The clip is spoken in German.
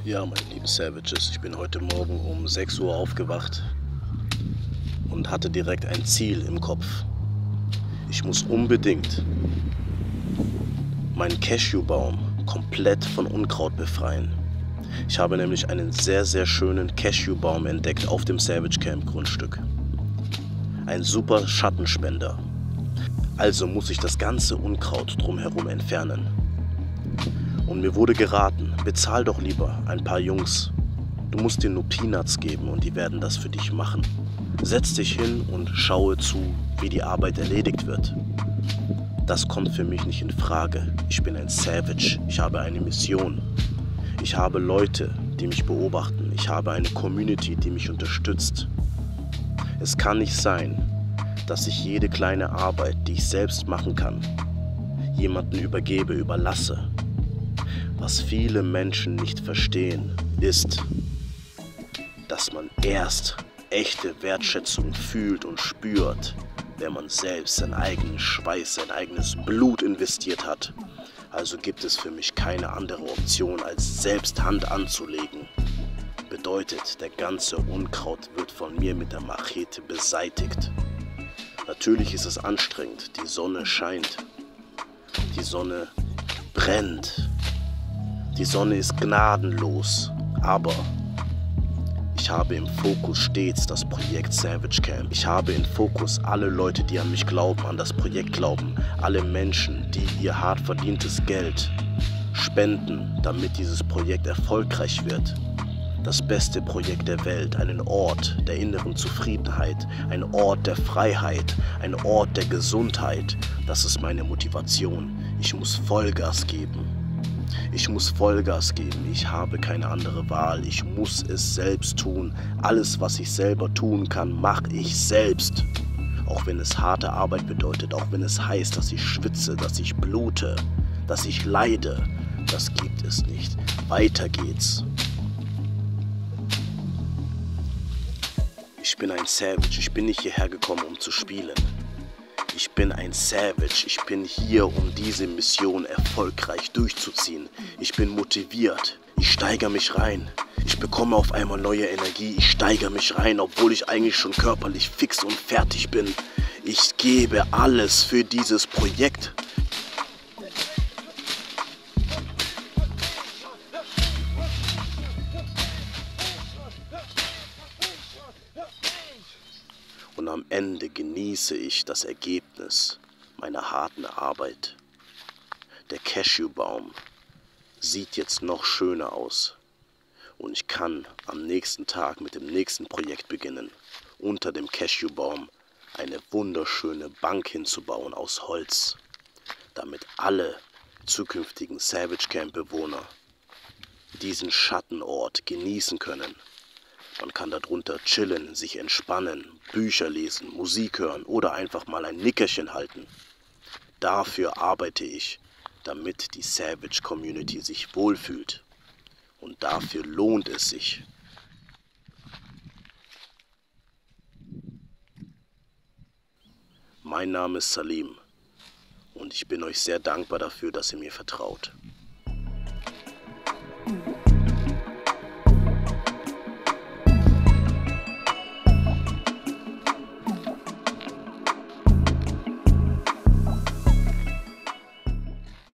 Ja, meine lieben Savages, ich bin heute Morgen um 6 Uhr aufgewacht und hatte direkt ein Ziel im Kopf. Ich muss unbedingt meinen Cashewbaum komplett von Unkraut befreien. Ich habe nämlich einen sehr, sehr schönen Cashewbaum entdeckt auf dem Savage Camp Grundstück. Ein super Schattenspender. Also muss ich das ganze Unkraut drumherum entfernen. Und mir wurde geraten, bezahl doch lieber ein paar Jungs. Du musst denen nur Peanuts geben und die werden das für dich machen. Setz dich hin und schaue zu, wie die Arbeit erledigt wird. Das kommt für mich nicht in Frage. Ich bin ein Savage. Ich habe eine Mission. Ich habe Leute, die mich beobachten. Ich habe eine Community, die mich unterstützt. Es kann nicht sein, dass ich jede kleine Arbeit, die ich selbst machen kann, jemanden überlasse. Was viele Menschen nicht verstehen, ist, dass man erst echte Wertschätzung fühlt und spürt, wenn man selbst seinen eigenen Schweiß, sein eigenes Blut investiert hat. Also gibt es für mich keine andere Option, als selbst Hand anzulegen. Bedeutet, der ganze Unkraut wird von mir mit der Machete beseitigt. Natürlich ist es anstrengend, die Sonne scheint, die Sonne brennt, die Sonne ist gnadenlos, aber ich habe im Fokus stets das Projekt Savage Camp. Ich habe im Fokus alle Leute, die an mich glauben, an das Projekt glauben. Alle Menschen, die ihr hart verdientes Geld spenden, damit dieses Projekt erfolgreich wird. Das beste Projekt der Welt, einen Ort der inneren Zufriedenheit, ein Ort der Freiheit, ein Ort der Gesundheit. Das ist meine Motivation. Ich muss Vollgas geben. Ich muss Vollgas geben, ich habe keine andere Wahl, ich muss es selbst tun. Alles, was ich selber tun kann, mache ich selbst. Auch wenn es harte Arbeit bedeutet, auch wenn es heißt, dass ich schwitze, dass ich blute, dass ich leide, das gibt es nicht. Weiter geht's. Ich bin ein Savage, ich bin nicht hierher gekommen, um zu spielen. Ich bin ein Savage, ich bin hier, um diese Mission erfolgreich durchzuziehen. Ich bin motiviert, ich steigere mich rein. Ich bekomme auf einmal neue Energie, ich steigere mich rein, obwohl ich eigentlich schon körperlich fix und fertig bin. Ich gebe alles für dieses Projekt. Und am Ende genieße ich das Ergebnis meiner harten Arbeit. Der Cashewbaum sieht jetzt noch schöner aus. Und ich kann am nächsten Tag mit dem nächsten Projekt beginnen, unter dem Cashewbaum eine wunderschöne Bank hinzubauen aus Holz, damit alle zukünftigen Savage Camp Bewohner diesen Schattenort genießen können. Man kann darunter chillen, sich entspannen, Bücher lesen, Musik hören oder einfach mal ein Nickerchen halten. Dafür arbeite ich, damit die Savage Community sich wohlfühlt. Und dafür lohnt es sich. Mein Name ist Salim und ich bin euch sehr dankbar dafür, dass ihr mir vertraut.